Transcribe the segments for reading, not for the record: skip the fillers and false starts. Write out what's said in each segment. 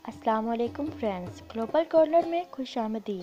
अस्सलाम वालेकुम friends, global corner में खुशामदीद।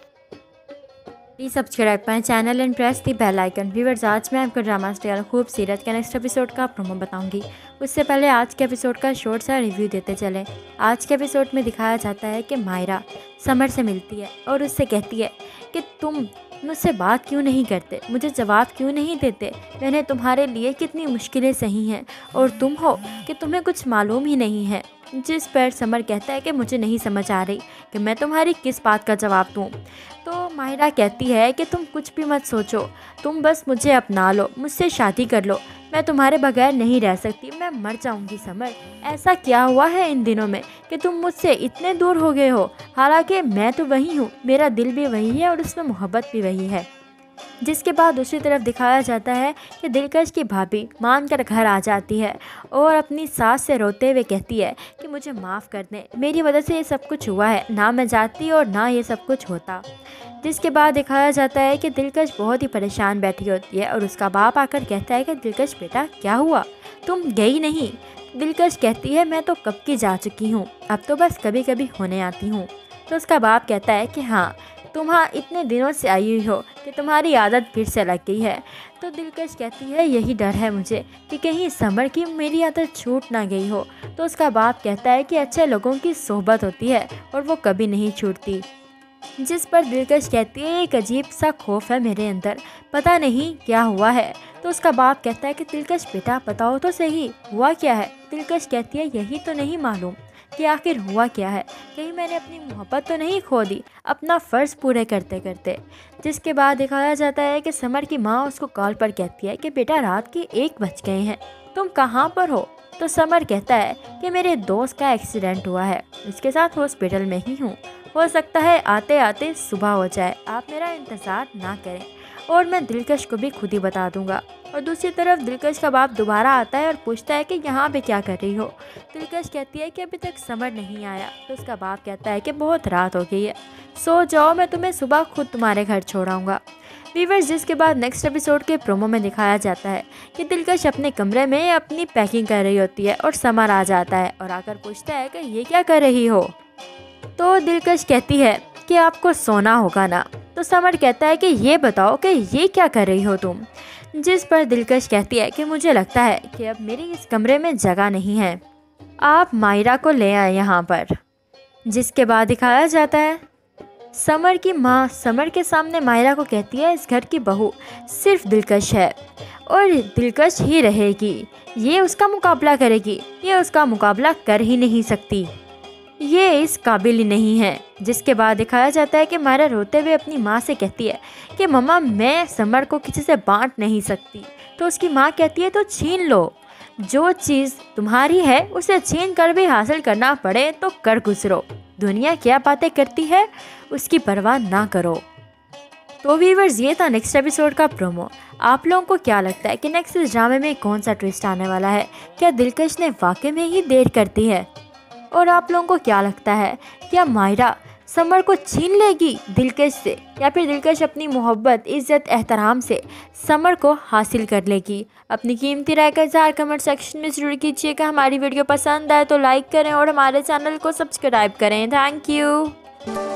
Please subscribe my channel and press the bell icon. Viewers, आज मैं आपको ड्रामा स्टाइल खूब सीरत के नेक्स्ट एपिसोड का प्रोमो बताऊंगी। उससे पहले आज के एपिसोड का शॉर्ट सा रिव्यू देते चले। आज के एपिसोड में दिखाया जाता है कि मायरा समर से मिलती है और उससे कहती है कि तुम मुझसे बात क्यों नहीं करते, मुझे जवाब क्यों नहीं देते, मैंने तुम्हारे लिए कितनी मुश्किलें सही हैं और तुम हो कि तुम्हें कुछ मालूम ही नहीं है। जिस पर समर कहता है कि मुझे नहीं समझ आ रही कि मैं तुम्हारी किस बात का जवाब दूँ। तो माहिरा कहती है कि तुम कुछ भी मत सोचो, तुम बस मुझे अपना लो, मुझसे शादी कर लो, मैं तुम्हारे बगैर नहीं रह सकती, मैं मर जाऊंगी। समर, ऐसा क्या हुआ है इन दिनों में कि तुम मुझसे इतने दूर हो गए हो? हालांकि मैं तो वही हूँ, मेरा दिल भी वही है और उसमें मोहब्बत भी वही है। जिसके बाद दूसरी तरफ दिखाया जाता है कि दिलकश की भाभी मानकर घर आ जाती है और अपनी सास से रोते हुए कहती है कि मुझे माफ़ कर दें, मेरी वजह से ये सब कुछ हुआ है, ना मैं जाती और ना ये सब कुछ होता। जिसके बाद दिखाया जाता है कि दिलकश बहुत ही परेशान बैठी होती है और उसका बाप आकर कहता है कि दिलकश बेटा क्या हुआ, तुम गई नहीं? दिलकश कहती है मैं तो कब की जा चुकी हूँ, अब तो बस कभी कभी होने आती हूँ। तो उसका बाप कहता है कि हाँ, तुम इतने दिनों से आई हुई हो कि तुम्हारी आदत फिर से लग गई है। तो दिलकश कहती है यही डर है मुझे कि कहीं समर की मेरी आदत छूट ना गई हो। तो उसका बाप कहता है कि अच्छे लोगों की सोहबत होती है और वो कभी नहीं छूटती। जिस पर दिलकश कहती है एक अजीब सा खौफ है मेरे अंदर, पता नहीं क्या हुआ है। तो उसका बाप कहता है कि दिलकश बेटा बताओ तो सही, हुआ क्या है? दिलकश कहती है यही तो नहीं मालूम कि आखिर हुआ क्या है, कहीं मैंने अपनी मोहब्बत तो नहीं खो दी अपना फ़र्ज़ पूरे करते करते। जिसके बाद दिखाया जाता है कि समर की माँ उसको कॉल पर कहती है कि बेटा रात के 1 बज गए हैं, तुम कहाँ पर हो? तो समर कहता है कि मेरे दोस्त का एक्सीडेंट हुआ है, उसके साथ हॉस्पिटल में ही हूँ, हो सकता है आते आते सुबह हो जाए, आप मेरा इंतज़ार ना करें और मैं दिलकश को भी खुद ही बता दूंगा। और दूसरी तरफ दिलकश का बाप दोबारा आता है और पूछता है कि यहाँ पे क्या कर रही हो? दिलकश कहती है कि अभी तक समर नहीं आया। तो उसका बाप कहता है कि बहुत रात हो गई है, सो जाओ, मैं तुम्हें सुबह खुद तुम्हारे घर छोड़ाऊँगा। व्यूअर्स, जिसके बाद नेक्स्ट एपिसोड के प्रोमो में दिखाया जाता है कि दिलकश अपने कमरे में अपनी पैकिंग कर रही होती है और समर आ जाता है और आकर पूछता है कि ये क्या कर रही हो? तो दिलकश कहती है कि आपको सोना होगा ना। तो समर कहता है कि ये बताओ कि ये क्या कर रही हो तुम? जिस पर दिलकश कहती है कि मुझे लगता है कि अब मेरी इस कमरे में जगह नहीं है, आप मायरा को ले आए यहाँ पर। जिसके बाद दिखाया जाता है समर की माँ समर के सामने मायरा को कहती है इस घर की बहू सिर्फ दिलकश है और दिलकश ही रहेगी, ये उसका मुकाबला करेगी, ये उसका मुकाबला कर ही नहीं सकती, ये इस काबिल ही नहीं है। जिसके बाद दिखाया जाता है कि मायरा रोते हुए अपनी माँ से कहती है कि मम्मा मैं समर को किसी से बांट नहीं सकती। तो उसकी माँ कहती है तो छीन लो, जो चीज़ तुम्हारी है उसे छीन कर भी हासिल करना पड़े तो कर गुजरो, दुनिया क्या बातें करती है उसकी परवाह ना करो। तो व्यूअर्स, ये था नेक्स्ट एपिसोड का प्रोमो। आप लोगों को क्या लगता है कि नेक्स्ट इस ड्रामे में कौन सा ट्विस्ट आने वाला है? क्या दिलकश ने वाकई में ही देर करती है? और आप लोगों को क्या लगता है, क्या मायरा समर को छीन लेगी दिलकश से, या फिर दिलकश अपनी मोहब्बत इज़्ज़त एहतराम से समर को हासिल कर लेगी? अपनी कीमती राय का इज़हार कमेंट सेक्शन में ज़रूर कीजिएगा। हमारी वीडियो पसंद आए तो लाइक करें और हमारे चैनल को सब्सक्राइब करें। Thank you.